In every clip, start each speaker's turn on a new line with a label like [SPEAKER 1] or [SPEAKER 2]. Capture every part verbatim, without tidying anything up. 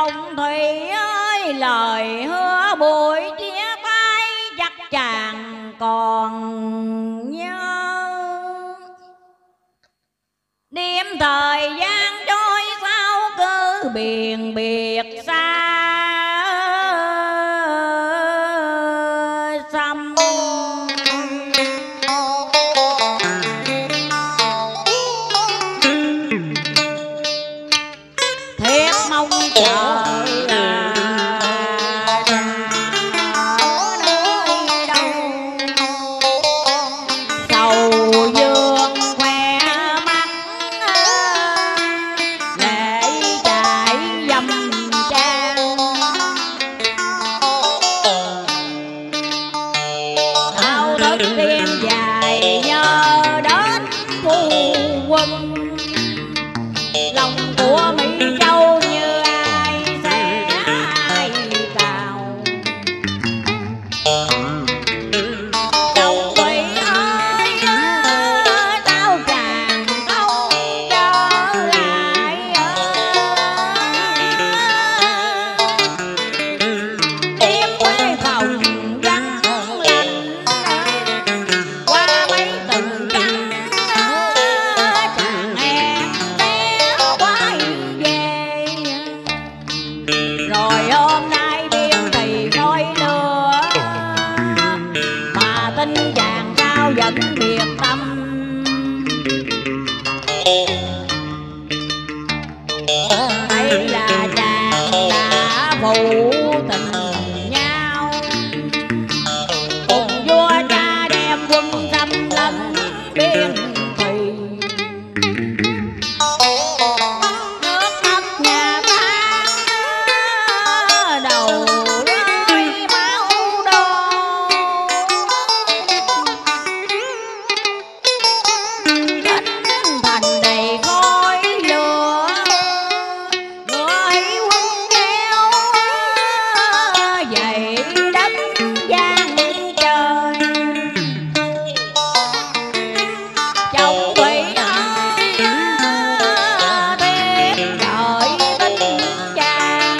[SPEAKER 1] Chồng Thủy ơi, lời hứa buổi chia tay chắc chàng còn nhớ. Đêm thời gian trôi sao cứ biển biệt xa xăm. Thiếp mong chờ vẫn biệt tâm. Hay là chàng đã phụ tình nhau, cùng vua cha đem quân xâm lấn biên thùy. Nước mắt nhà ta đầu rơi máu đổ, thành đầy khói lửa, người quân kéo dậy đất gian trời. Chồng Thủy ơi, biết đợi tin chàng,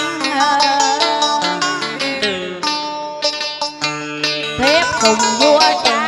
[SPEAKER 1] thiếp cùng vua cha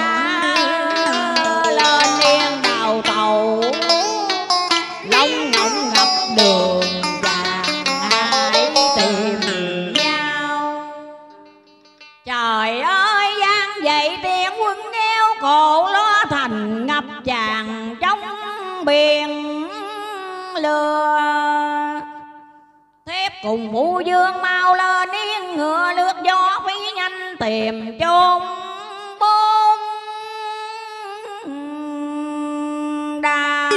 [SPEAKER 1] lên yên đào tàu, long ngọng ngập đường vàng hai tìm nhau. Trời ơi, gian dậy tiếng quân nghèo cổ lo thành ngập tràn trong biển lửa. Thiếp cùng Vũ Dương mau lên yên ngựa lướt gió phi nhanh tìm chốn bốn đào.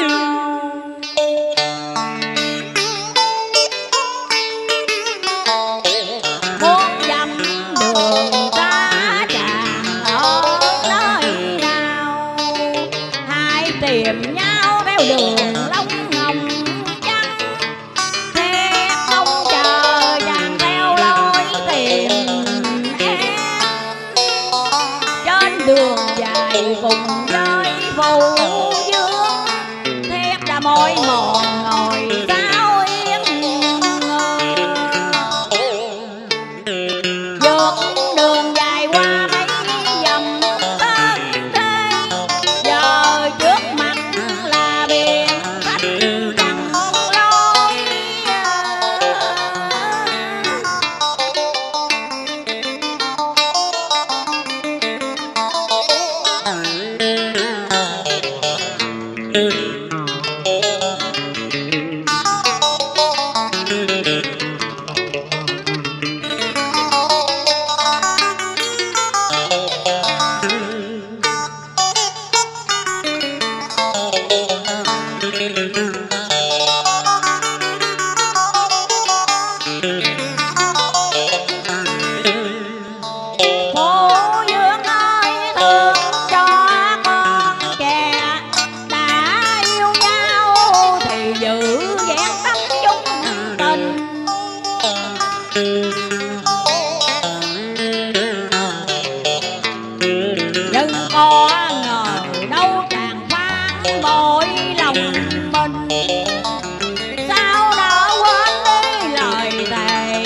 [SPEAKER 1] Bốn dặm đường xa chàng ở nơi nào, hai tìm nhau theo đường Long Hồng trắng. Thiếp mong chờ chàng theo lối tìm em, trên đường dài cùng với Vũ Dương. Thiếp đã mỏi mòn ngồi sao yên vượt đường dài qua mấy dặm tân thế. Giờ trước mặt là biển khách chẳng lối, Vũ Dương ơi thương cho con trẻ đã yêu nhau thì giữ vẹn tâm chung tình. Nhưng có ngờ đâu chàng phán bội lòng mình, sao đã quên đi lời thề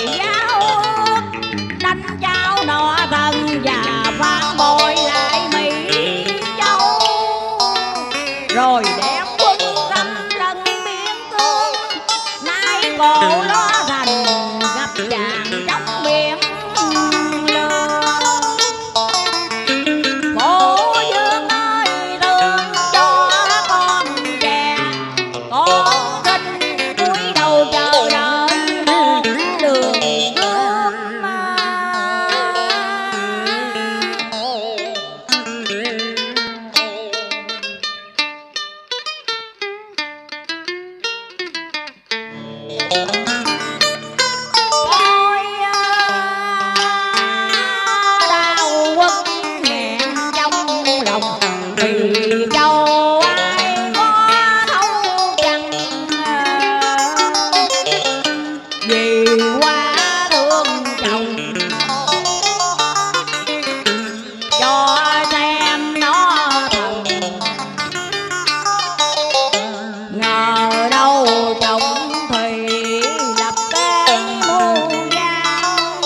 [SPEAKER 1] quá thương chồng cho xem nó thần ngờ đâu chồng thì lập kế mưu gian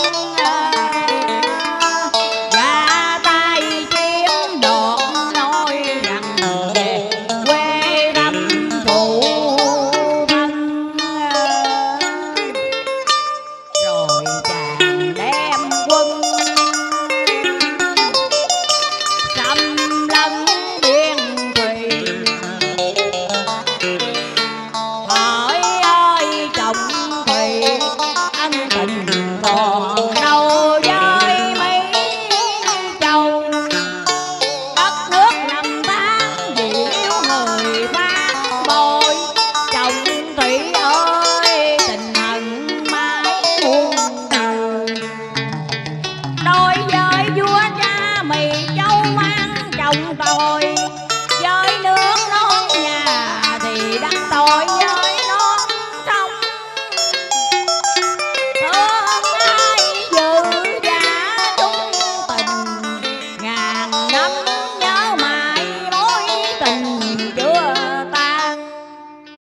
[SPEAKER 1] ra tay chiếm đoạt nói rằng về quê thăm phụ thân rồi chàng đem quân xâm lấn biên thùy hỏi ơi chồng thùy ân tình còn đâu với mấy châu đất nước năm tháng vì yêu người phát bội chồng thủy ơi tình hận mãi muôn đời đối với vua cha mì châu mang chồng tôi